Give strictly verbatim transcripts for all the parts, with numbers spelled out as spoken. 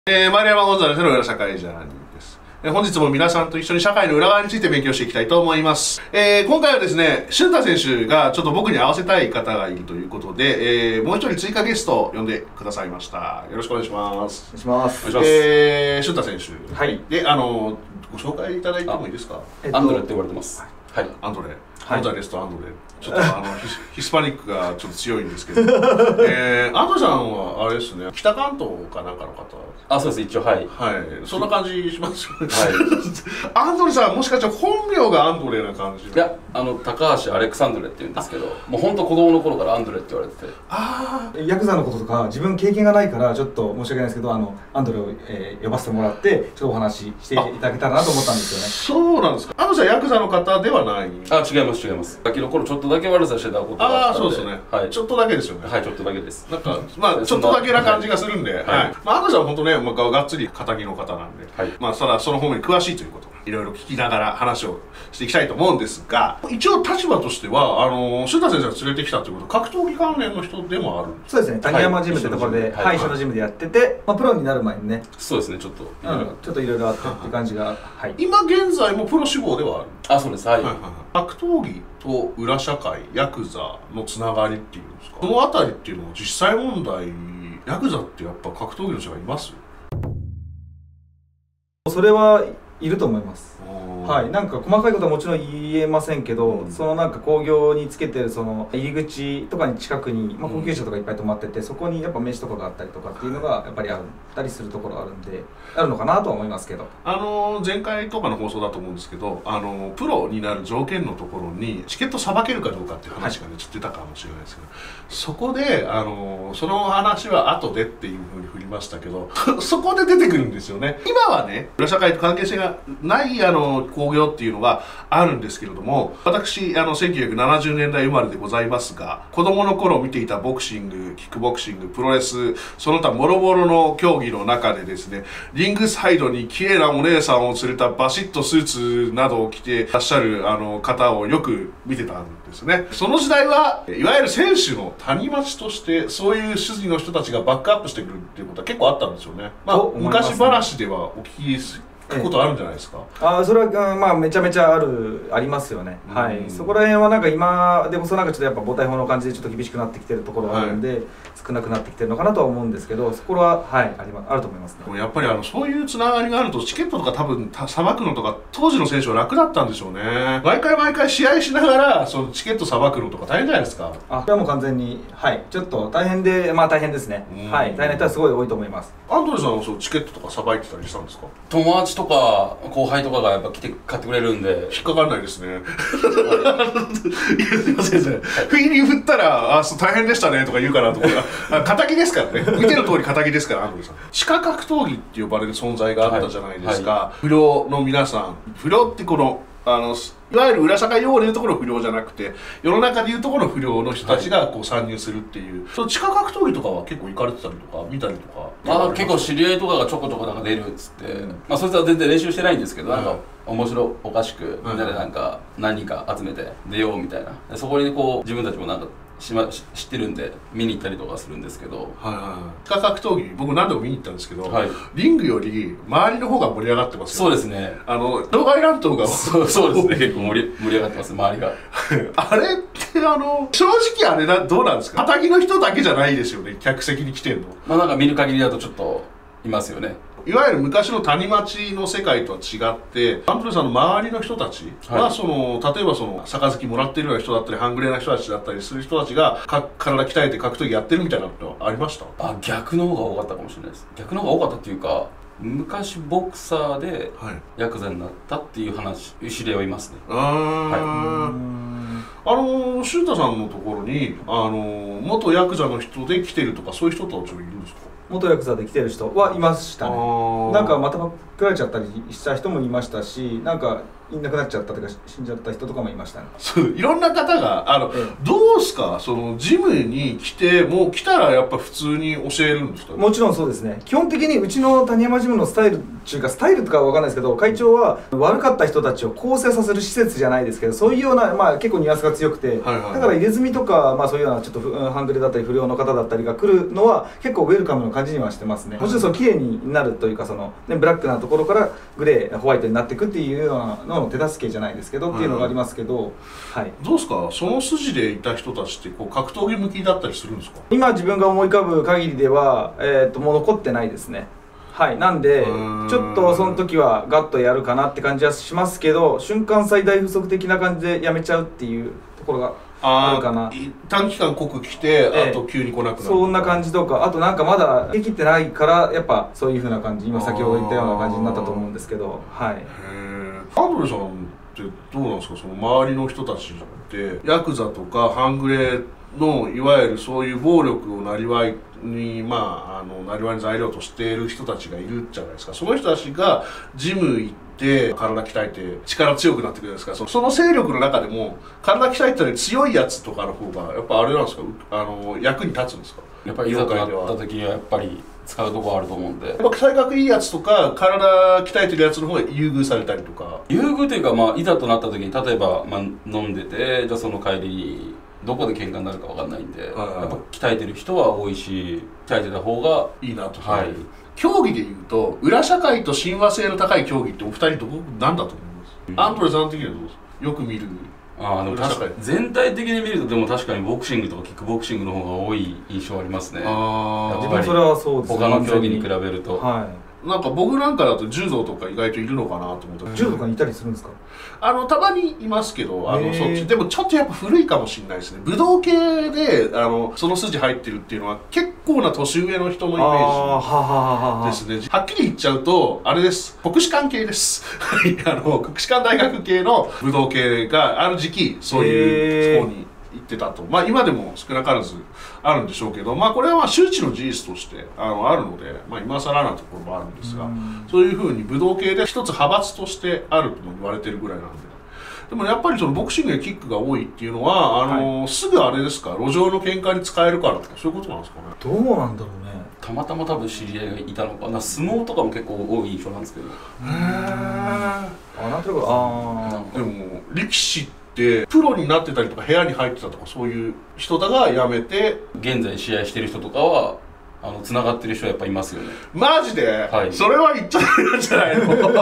えー、丸山ゴンザレスの裏社会ジャーニーです。えー、本日も皆さんと一緒に社会の裏側について勉強していきたいと思います。えー、今回はですね、俊太選手がちょっと僕に合わせたい方がいるということで、えー、もう一人追加ゲストを呼んでくださいました。よろしくお願いします。 お願いします。 えー、俊太選手。 はい。 で、あの、ご紹介いただいてもいいですか？ えっと、 アンドレって言われてます。 はい。アンドレ。 はい、 ゴンザレスとアンドレ。ちょっとあのヒスパニックがちょっと強いんですけど、えー、アンドレさんはあれですね、北関東かなんかの方。 あ、そうです、一応、はい。 はい、そんな感じしますよね。 はい。 アンドレさん、もしかしたら本名がアンドレな感じ。 いや、あの高橋アレクサンドレって言うんですけど、もう本当子供の頃からアンドレって言われてて。 ああ。ヤクザのこととか自分経験がないからちょっと申し訳ないですけど、あのアンドレを、えー、呼ばせてもらってちょっとお話ししていただけたらなと思ったんですよね。 そうなんですか。アンドレさんヤクザの方ではない。 あ、違います違います。ガキの頃ちょっとだけ悪さしてたことがあったので。 ああ、そうですね。 はい。 ちょっとだけですよね。 はい、ちょっとだけです。 なんかまあちょっとだけな感じがするんで、はい。まあアンドレさんは本当ね、まあがっつり仇の方なんで、はい。まあただその方面に詳しいということ。いろいろ聞きながら話をしていきたいと思うんですが、一応立場としてはあの俊太先生が連れてきたということは格闘技関連の人でもあるんですか？ そうですね、谷山ジムってところで、はい、一緒のジムでやってて、まあ、プロになる前にね、 そうですね、ちょっと、 うん、ちょっといろいろあってっていう感じが、はい、 今現在もプロ志望ではある。 あ、そうです、はい。 格闘技と裏社会、ヤクザのつながりっていうんですか、この辺りっていうのは実際問題、ヤクザってやっぱ格闘技の人がいます？ それはいると思います。はい、なんか細かいことはもちろん言えませんけど、うん、そのなんか興行につけてるその入り口とかに近くに、まあ、高級車とかいっぱい止まってて、そこにやっぱ名刺とかがあったりとかっていうのがやっぱりあったりするところがあるんで、あるのかなとは思いますけど、あの前回とかの放送だと思うんですけど、あのプロになる条件のところにチケットさばけるかどうかっていう話がね、はい、ちょっと出たかもしれないですけど、そこであのその話は後でっていうふうに振りましたけどそこで出てくるんですよね。今はね、裏社会と関係性がないあの興行っていうのがあるんですけれども、私あのせんきゅうひゃくななじゅうねんだい生まれでございますが、子供の頃見ていたボクシング、キックボクシング、プロレス、その他もろもろの競技の中でですね、リングサイドに綺麗なお姉さんを連れたバシッとスーツなどを着てらっしゃるあの方をよく見てたんですね。その時代はいわゆる選手の谷町としてそういう主義の人たちがバックアップしてくるっていうことは結構あったんですよね。まあ昔話ではお聞きすることあるんじゃないですか。 ええ、あそれは、まあ、めちゃめちゃあるありますよね。はい、そこら辺はなんか今でもそのなんかちょっとやっぱ母体法の感じでちょっと厳しくなってきてるところがあるんで、はい、少なくなってきてるのかなとは思うんですけど、そこははいありまあると思いますね。 でもやっぱりあのそういうつながりがあるとチケットとか多分さばくのとか当時の選手は楽だったんでしょうね。毎回毎回試合しながらそのチケットさばくのとか大変じゃないですか。 あ、これはもう完全にはいちょっと大変で、まあ大変ですね。はい、大変な人はすごい多いと思います。 アンドレさんはそうチケットとかさばいてたりしたんですか？ 友達とか後輩とかがやっぱ来て買ってくれるんで引っかかんないですね。いやすいません、不意に振ったら「あそう大変でしたね」とか言うかなと思ったら敵ですからね。見てる通り敵ですからアンドレさん。地下格闘技って呼ばれる存在があったじゃないですか、はいはい、不良の皆さん。不良ってこのあのいわゆる裏社会用語でいうところの不良じゃなくて、世の中でいうところの不良の人たちがこう参入するっていう、はい、その地下格闘技とかは結構行かれてたりとか見たりとか。 ああ、結構知り合いとかがちょこちょこなんか出るっつって、うん、まあそいつは全然練習してないんですけど、なんか面白おかしくみんなでなんか何人か集めて出ようみたいな、でそこにこう自分たちもなんかしま知ってるんで見に行ったりとかするんですけど、 はいはい、地下格闘技僕何度も見に行ったんですけど、はい、リングより周りの方が盛り上がってますよね。 そうですね、 あの場外乱闘がそうそうですね、結構盛り盛り上がってます周りがあれってあの正直あれだどうなんですか？敵の人だけじゃないですよね、客席に来てるの。 まあなんか見る限りだとちょっといますよね。 いわゆる昔の谷町の世界とは違って、アンドレさんの周りの人たちは、はい、その例えばその杯もらってるような人だったり半グレな人たちだったりする人たちがか体鍛えて格闘技やってるみたいなのはありました？あ、 逆の方が多かったかもしれないです。逆の方が多かったっていうか、昔ボクサーでヤクザになったっていう話、知り合いはいますね。ああ、はい、あの俊太さんのところにあの元ヤクザの人で来てるとかそういう人たちもいるんですか？ 元ヤクザで来てる人はいましたね。なんかまた食られちゃったりした人もいましたし、なんかいなくなっちゃったというか死んじゃった人とかもいましたね。 そういろんな方があの、ええ、どうすかそのジムに来てもう来たらやっぱ普通に教えるんですか？ もちろんそうですね。基本的にうちの谷山ジムのスタイルっていうかスタイルとかは分かんないですけど、会長は悪かった人たちを更生させる施設じゃないですけど、そういうような、まあ、結構ニュアンスが強くて、だから入れ墨とか、まあ、そういうようなちょっと半グレだったり不良の方だったりが来るのは結構ウェルカムの感じにはしてますね。もちろんその綺麗になるというかその、ね、ブラックなところからグレーホワイトになっていくっていうようなのの手助けじゃないですけどっていうのがありますけど、はい、 どうですかその筋でいた人たちってこう格闘技向きだったりするんですか？ 今自分が思い浮かぶ限りでは、えー、ともう残ってないですね。はい、なんでちょっとその時はガッとやるかなって感じはしますけど、瞬間最大不足的な感じでやめちゃうっていうところがあるかな。 短期間濃く来て、ええ、あと急に来なくなる、 そんな感じとか、あとなんかまだできてないからやっぱそういう風な感じ、今先ほど言ったような感じになったと思うんですけど、はい。へえ。アンドレさんってどうなんですか、その周りの人たちってヤクザとか半グレのいわゆるそういう暴力をなりわいにまああのなりわいの材料としている人たちがいるじゃないですか。その人たちがジム行って体鍛えて力強くなってくるじゃないですか。そその勢力の中でも体鍛えたら強いやつとかの方がやっぱあれなんですか、あの役に立つんですか？ やっぱりいざとなった時にはやっぱり使うとこあると思うんで、やっぱ体格いいやつとか体鍛えてるやつの方が優遇されたりとか。 優遇というか、まあいざとなった時に例えば、まあ、飲んでてじゃあその帰りにどこで喧嘩になるか分かんないんで、はいはい、やっぱ鍛えてる人は多いし鍛えてた方がいいなと。はい、競技でいうと裏社会と親和性の高い競技ってお二人どこなんだと思います？うん、アントレさん的にはどうですか？よく見る。 ああでも確かに全体的に見るとでも確かにボクシングとかキックボクシングの方が多い印象ありますね。 ああ自分それはそうですね。 他の競技に比べると。 はい。 なんか僕なんかだと柔道とか意外といるのかなと思った。 柔道とかにいたりするんですか？ あのたまにいますけど、あのそっちでもちょっとやっぱ古いかもしれないですね。武道系であのその筋入ってるっていうのは結構な年上の人のイメージですね。はっきり言っちゃうとあれです。国士舘系です。あの国士舘大学系の武道系がある時期そういう方に行ってたと。まあ今でも少なからずあるんでしょうけど、まあこれはまあ周知の事実としてあのあるので、まあ今更なところもあるんですが、そういうふうに武道系で一つ派閥としてあるとも言われてるぐらいなんで。でもやっぱりそのボクシングやキックが多いっていうのはあの、はい、すぐあれですか、路上の喧嘩に使えるからとかそういうことなんですかね。 どうなんだろうね。 たまたま多分知り合いがいたのかな。相撲とかも結構多い印象なんですけど。へえ。 あ、なんとなくああ。でも力士ってプロになってたりとか部屋に入ってたとかそういう人だが辞めて現在試合してる人とかはあの繋がってる人はやっぱいますよね。 マジで、 はい、 それは言っちゃダメなんじゃないの？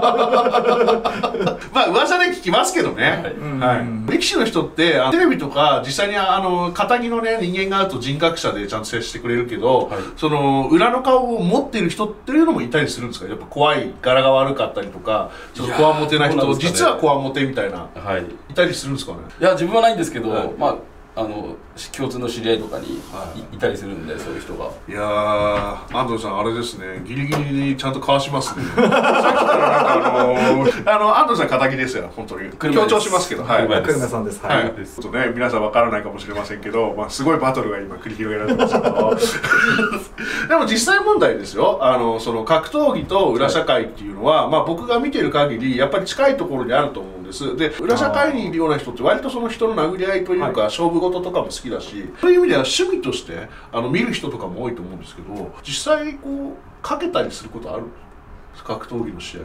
まあ噂で聞きますけどね。はいはい、力士の人ってテレビとか実際にあの肩着のね人間があると人格者でちゃんと接してくれるけど、はい、その裏の顔を持ってる人っていうのもいたりするんですか？やっぱ怖い柄が悪かったりとかちょっとこわもてな人、ね、実はこわもてみたいな、はい、いたりするんですかね？ いや自分はないんですけど、はい、まああの共通の知り合いとかに い,、はい、いたりするんでそういう人が。 いやー安藤さんあれですね、ギリギリにちゃんとかわしますね。さっきからなんかあのー、あの安藤さん肩着ですよ本当に強調しますけど、はい、 久留米さんです。はい、はい、 ちょっとね皆さんわからないかもしれませんけど、まあ、すごいバトルが今繰り広げられてますけどでも実際問題ですよ、あのその格闘技と裏社会っていうのは、はい、まあ僕が見てる限りやっぱり近いところにあると思うんです。で裏社会にいるような人って割とその人の殴り合いというか、はい、勝負事とかも好きだし、そういう意味では趣味としてあの見る人とかも多いと思うんですけど、実際こうかけたりすることある？格闘技の試合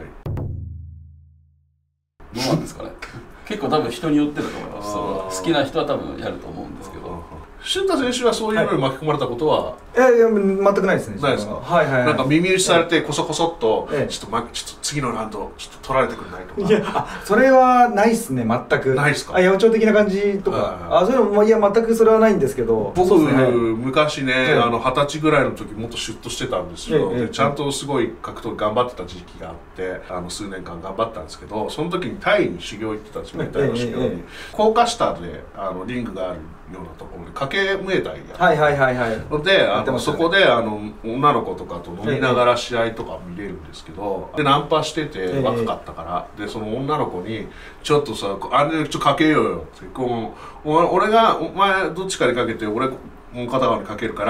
どうなんですかね。結構多分人によってだと思います。好きな人は多分やると思うんですけど。 俊太選手はそういうのに巻き込まれたことは、 はい、いやいや全くないですね。 ないですか？はいはい、はい、なんか耳打ちされてこそこそっと、ええ、ちょっと、ま、ちょっと次のラウンドちょっと取られてくれないとか。 いやあそれはないっすね全く。 ないっすか？ あ八百長的な感じとか、はいはい、あそういうのもいや全くそれはないんですけど。 僕、ね、昔ね、はい、あの二十歳ぐらいの時もっとシュッとしてたんですよ。ええ、でちゃんとすごい格闘技頑張ってた時期があってあの数年間頑張ったんですけど、その時にタイに修行行ってたんですよね。タイの修行に高架下であのリングがあるようなところで掛けムエタイやはいはいはいはい。 であの、ね、そこであの女の子とかと飲みながら試合とか見れるんですけど、でナンパしてて若かったから、でその女の子に「ちょっとさあれちょっとかけようよ」ってこう俺がお前どっちかにかけて俺もう片側にかけるから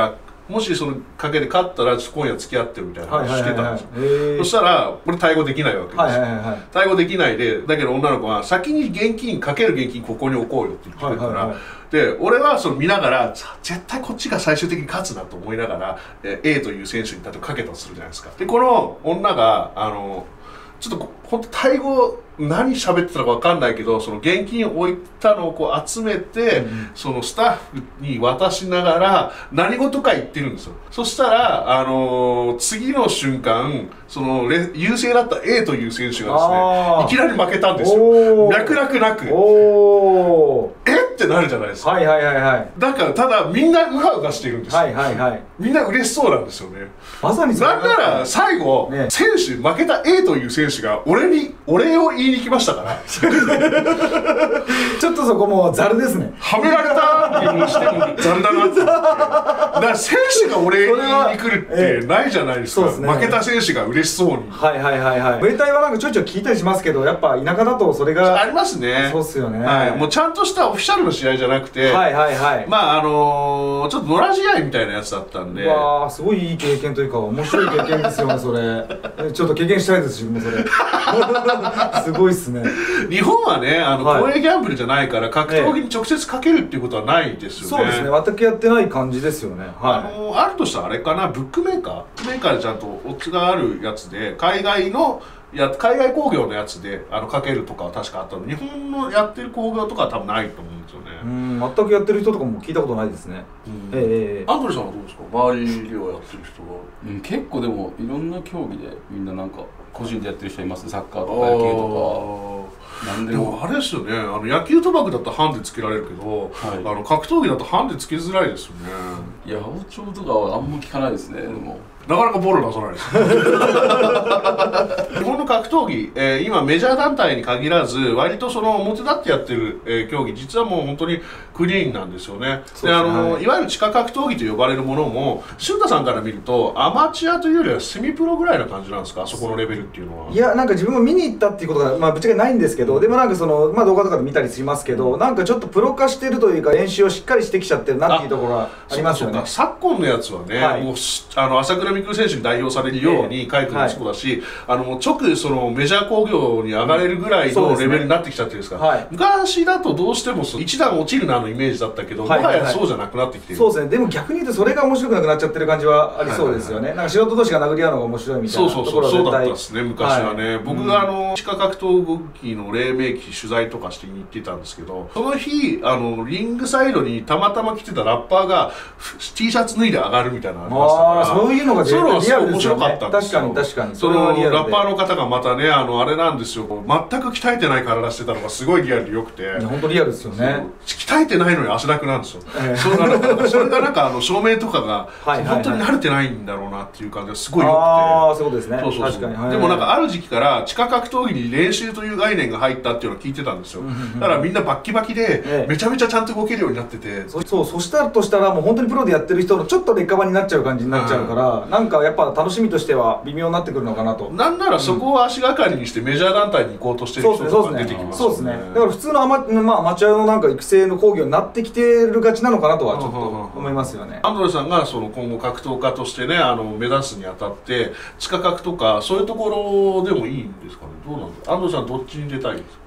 もしその賭けで勝ったら今夜付き合ってるみたいな話してたんですよ。そしたらら俺対応できないわけですよ。対応できないで、だけど女の子は先に現金かける現金ここに置こうよって言ってくるから、で俺はその見ながら絶対こっちが最終的に勝つなと思いながら A という選手に例えばかけたとするじゃないですか。でこの女があのちょっと本当タイ語何喋ってたのか分かんないけど、その現金を置いたのをこう集めて、うん、そのスタッフに渡しながら何事か言ってるんですよ。そしたら、あのー、次の瞬間その優勢だった A という選手がですねいきなり負けたんですよ。脈絡なくおえってなるじゃないですか。 はいはいはいはい。 だからただみんなウハウハしてるんですよ。 はいはいはい。 みんな嬉しそうなんですよね。 まさにそうなんなら最後、ね、選手負けた A という選手が俺にお礼を言いに来ましたからちょっとそこもうザルですね。 はめられたにしてもザルだなって。だから選手がお礼言いに来るってないじゃないですか。すね、負けた選手が嬉しそうに。 はいはいはいはい。ムエタイはなんかちょいちょい聞いたりしますけど、やっぱ田舎だとそれがありますね。 そうっすよね。 はい。もうちゃんとしたオフィシャルの試合じゃなくて、 はいはいはい。 まああのー、ちょっと野良試合みたいなやつだったんで。 わあ、すごいいい経験というか面白い経験ですよねそれ。ちょっと経験したいです自分もそれ。すごいっすね。 日本はね、あの、はい、公営ギャンブルじゃないから格闘技に直接かけるっていうことはないですよね。 そうですね、全くやってない感じですよね。はい、 あのあるとしたらあれかな、ブックメーカーブックメーカーでちゃんとオッズがあるやつで海外のや海外興行のやつであのかけるとかは確かあったの。日本のやってる興行とかは多分ないと思うんですよね。 うん全くやってる人とかも聞いたことないですね。 ええー、アンドレさんはどうですか、周りではやってる人が。 うん、結構でもいろんな競技でみんななんか個人でやってる人いますね。サッカーとか野球とか。なんでもでもあれですよね、あの野球賭博だったらハンデつけられるけど、はい、あの格闘技だとハンデつけづらいですよね。 いや、包丁とかはあんま聞かないですね。でもなかなかボール出さないです日本の格闘技、えー、今メジャー団体に限らず割とその表立ってやってる、えー、競技実はもう本当にクリーンなんですよね。で、あの、はい、いわゆる地下格闘技と呼ばれるものも俊太さんから見るとアマチュアというよりはセミプロぐらいな感じなんですか、そこのレベルっていうのは。 いや、なんか自分も見に行ったっていうことが、まあ、ぶっちゃけないんですけど、でもなんかその、まあ、動画とかで見たりしますけど、うん、なんかちょっとプロ化してるというか練習をしっかりしてきちゃってるなっていうところがありますよね。 昨今のやつはね、はい、もうあの朝倉未来選手に代表されるように海君もそうだし、はい、あの直そのメジャー興行に上がれるぐらいのレベルになってきちゃってるんですから、はい、昔だとどうしても一段落ちるなのイメージだったけど、もはやそうじゃなくなってきてる。 そうですね。でも逆に言うとそれが面白くなくなっちゃってる感じはありそうですよね。なんか素人同士が殴り合うのが面白いみたいなところは絶対。 そうそうそう、そうだったですね昔はね。はい、僕があの地下格闘技の黎明期取材とかしてに行ってたんですけど、その日あのリングサイドにたまたま来てたラッパーが T シャツ脱いで上がるみたいなのありましたから、 そういうのがリアルですよね。面白かったんですよ。 確かに確かに。 そのラッパーの方がまたね、あのあれなんですよ、全く鍛えてない体してたのがすごいリアルでよくて。 本当リアルですよね。 鍛えてないのに足楽なんですよ。それがなんかそれがなんかあの照明とかが本当に慣れてないんだろうなっていう感じがすごいよくて。 ああ、そうですね。 そうそうそう。でもなんかある時期から地下格闘技に練習という概念が入ったっていうのを聞いてたんですよ。だからみんなバッキバキでめちゃめちゃちゃんと動けるようになってて。 そうそう、そしたらとしたらもう本当にプロでやってる人のちょっと劣化版になっちゃう感じになっちゃうから、なんかやっぱ楽しみとしては微妙になってくるのかなと。 なんならそこを足がかりにしてメジャー団体に行こうとしてる人とか出てきますよね。 そうですね。だから普通のアマ、まあ、アマチュアのなんか育成の興行になってきてるがちなのかなとはちょっと思いますよね。 アンドレさんがその今後格闘家としてね、あの目指すにあたって地下格とかそういうところでもいいんですかね。どうなんですか。アンドレさんどっちに出たいですか。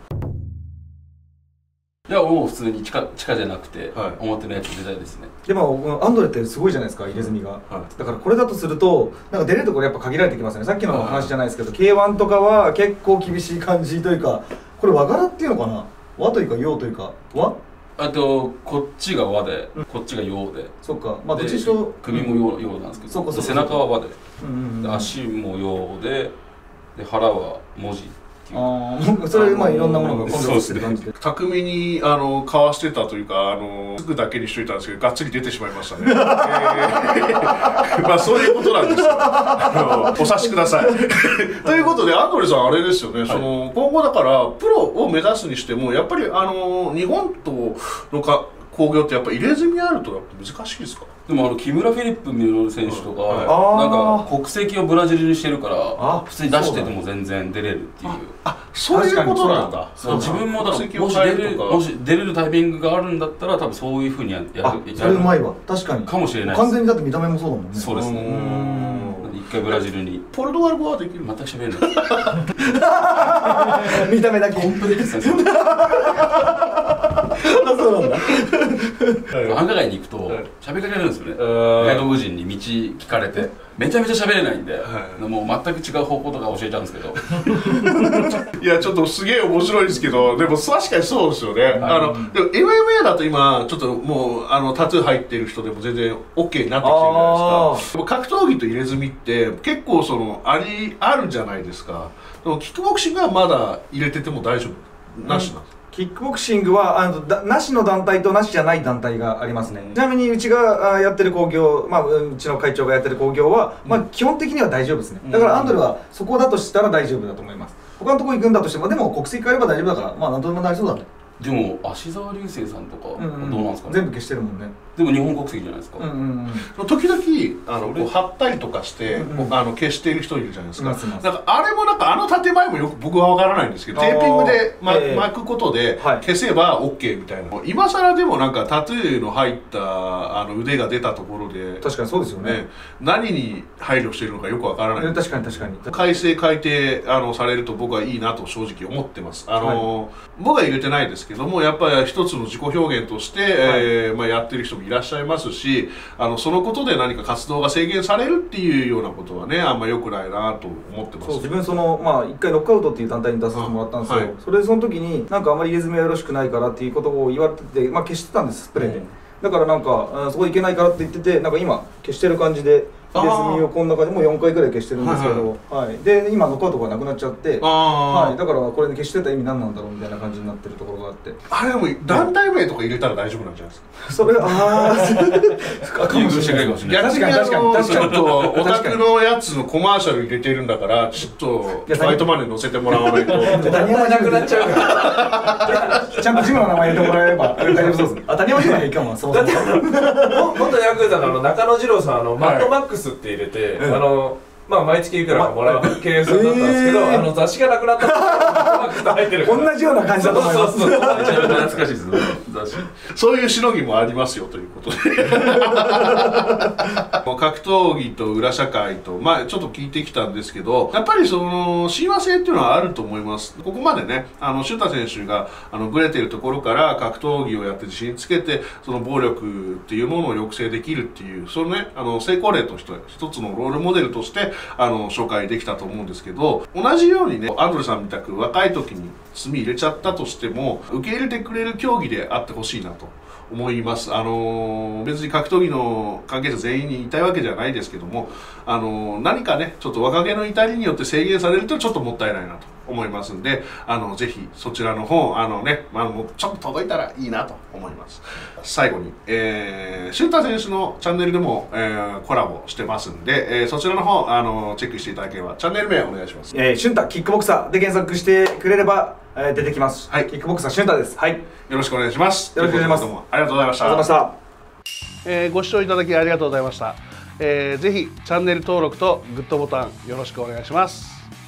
いや、もう普通に地下、地下じゃなくて、はい、表のやつ出たいですね。 でもアンドレってすごいじゃないですか、入れ墨が、はい、だからこれだとするとなんか出れるところやっぱ限られてきますね。さっきの話じゃないですけど、はい、ケーワン とかは結構厳しい感じというか、これ和柄っていうのかな、和というか洋というか和、 あとこっちが和で、うん、こっちが洋で、 そっか、まあどっちにしろ首も洋、洋なんですけど、そうかそうか、背中は和で、で足も洋で、で腹は文字。 ああ、それまあいろんなものが混雑してる感じで、 巧みにあのかわしてたというか、あのすぐだけにしといたんですけど、がっつり出てしまいましたね。えー、まあそういうことなんですよ。あのお察しください。ということでアンドレさんあれですよね、はい、その今後だからプロを目指すにしてもやっぱりあの日本とのか興行ってやっぱ入れ墨あるとやっぱ難しいですか。 でもあの木村フィリップミノル選手とか、 うん、 なんか国籍をブラジルにしてるから普通に出してても全然出れるっていう。 あ、そういうことなんだ。 そう、自分もだからもし出れるもし出れるタイミングがあるんだったら多分そういうふうにやる。 それうまいわ、確かにかもしれない。 完全にだって見た目もそうだもんね。 そうですね。一回ブラジルに。 ポルトガル語はできる？ 全く喋れない。 見た目だけ。 コンプレックスですね。 そうなんだ。 繁華街に行くと喋りかけられるんですよね。外国人に道聞かれてめちゃめちゃ喋れないんで、もう全く違う方向とか教えちゃうんですけど。 いや、ちょっとすげえ面白いですけど、でも確かにそうですよね。あのでも エムエムエー だと今ちょっともうあのタトゥー入ってる人でも全然 オーケー になってきてるじゃないですか。でも格闘技と入れ墨って結構そのありあるじゃないですか。でもキックボクシングはまだ入れてても大丈夫なしなんですか？ キックボクシングはあのだなしの団体となしじゃない団体がありますね。ちなみにうちがあやってる興行、まあ、うちの会長がやってる興行は、まあ、基本的には大丈夫ですね。だからアンドレはそこだとしたら大丈夫だと思います。他のところ行くんだとしても、でも国籍変えれば大丈夫だから、まあなんとでもなりそうだね。 でも芦沢流星さんとかどうなんですかね。 全部消してるもんね。 でも日本国籍じゃないですか。 時々あのこう貼ったりとかしてあの消している人いるじゃないですか。なんかあれもなんかあの建前もよく僕は分からないんですけど、テーピングで巻くことで消せば オーケー みたいな。今更でもなんかタトゥーの入ったあの腕が出たところで、 確かにそうですよね。 何に配慮しているのかよく分からない。 確かに確かに。 改正改定あのされると僕はいいなと正直思ってます。あの僕は入れてないですけども、やっぱり一つの自己表現として、はい、えー、まあやってる人もいらっしゃいますし、あのそのことで何か活動が制限されるっていうようなことはね、あんま良くないなと思ってます。 そう、自分そのまあ一回ノックアウトっていう団体に出させてもらったんですよ。はい、それでその時になんかあまり入れ墨はよろしくないからっていうことを言われてて、まあ消してたんです、スプレーで。うん、だからなんかそこいけないからって言ってて、なんか今消してる感じで。入れ墨をこの中でもよんかいぐらい消してるんですけど、はい、はい、で今ノックアウトがなくなっちゃって、はい、だからこれで消してた意味何なんだろうみたいな感じになってるところがあって、 あれでも団体名とか入れたら大丈夫なんじゃないですか？ それああかもしれないかもしれない。 確かに確かに確かに。ちょっとオタクのやつのコマーシャル入れてるんだから、ちょっとバイトマネー載せてもらわないと。 谷山なくなっちゃうから。ちゃんとジムの名前入れてもらえれば大丈夫そうです。あ、谷山ジムはいいかも。そうそう。 元ヤクザのあの中野二郎さん、あのマッドマックスって入れて、あのまあ毎月いくらかもらえる経営さんだったんですけど、あの雑誌がなくなったら入ってる。 同じような感じだと思います。 懐かしいですね。 そういうしのぎもありますよということで。格闘技と裏社会と、まあちょっと聞いてきたんですけど、やっぱりその親和性っていうのはあると思います。ここまでね、あのシュタ選手があのブレてるところから格闘技をやって自信つけて、その暴力っていうものを抑制できるっていう、そのね、あの成功例として一つのロールモデルとしてあの紹介できたと思うんですけど、同じようにね、アンドレさんみたく若い時に墨入れちゃったとしても受け入れてくれる競技であってほしいなと思います。あのー、別に格闘技の関係者全員に言いたいわけじゃないですけども、あのー、何かねちょっと若気の至りによって制限されるとちょっともったいないなと思いますんで、あのぜひそちらの方あのね、まあ、もうちょっと届いたらいいなと思います。最後に、えー、シュンタ選手のチャンネルでも、えー、コラボしてますんで、えー、そちらの方あのチェックしていただければ、チャンネル名お願いします。 えー、シュンタキックボクサーで検索してくれれば、えー、出てきます。はい、キックボクサーシュンタです。はい、 よろしくお願いします。 よろしくお願いします。 どうもありがとうございました。 ありがとうございました。えー、ご視聴いただきありがとうございました。えー、ぜひチャンネル登録とグッドボタンよろしくお願いします。